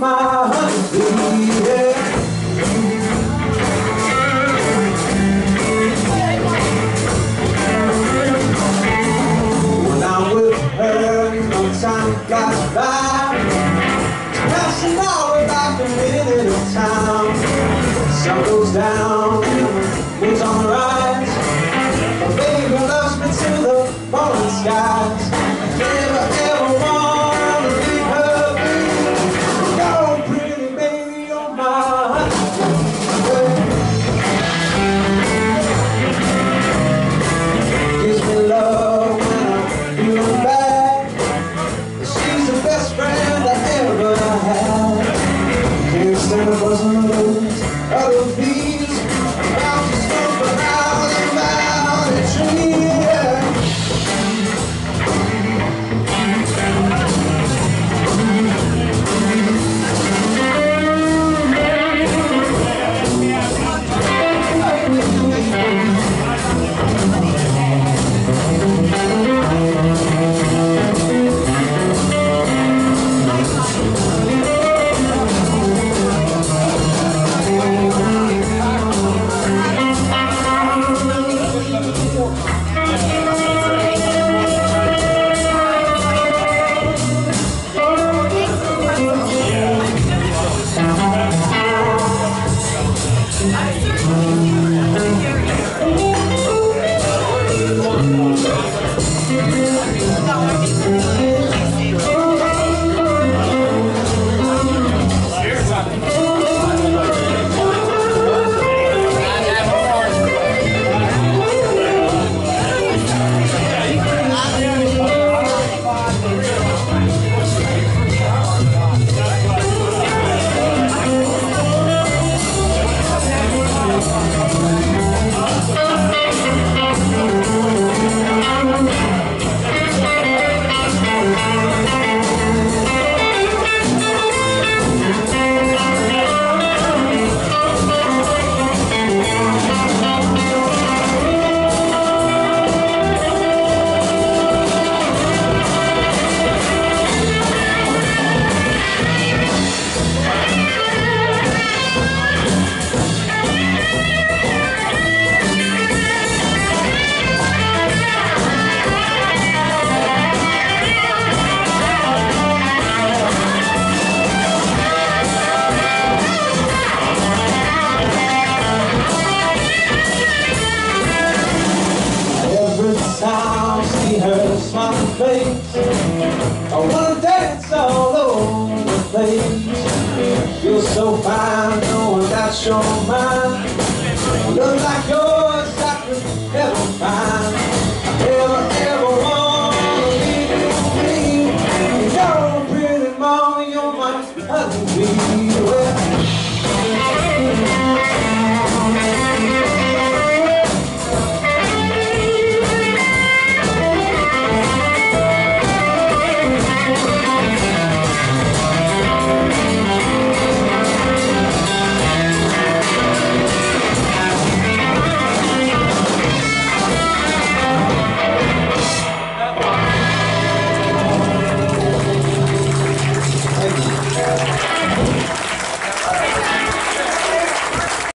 my honeybee, yeah. When I'm with her, no time flies by. Past an hour like a minute of time. Sun goes down, moon's on the rise. My baby loves me to the morning skies. I never ever want to leave her be. You're pretty baby, you're my honey. Gives me love when I'm feeling bad. She's the best friend I ever had. Can't stand a buzzing of those other bees. About to smoke around in my honey tree, yeah. I see her smiling face. I wanna dance all over the place. You're so fine, knowing that you're mine. Look like yours, I could never find. I never ever wanna leave you. You're a pretty mama, you're my honeybee.